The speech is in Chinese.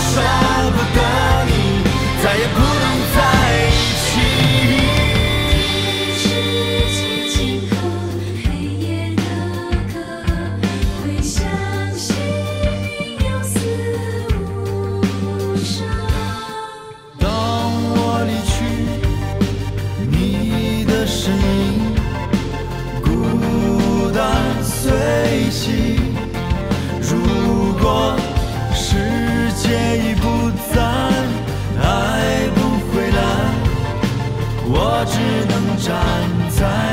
舍不得你，再也不能在一起。 是寂静和黑夜的歌，会相信云有死无生。 当我离去，你的身影孤单随行。如果世界已不在，爱不回来，我只能站在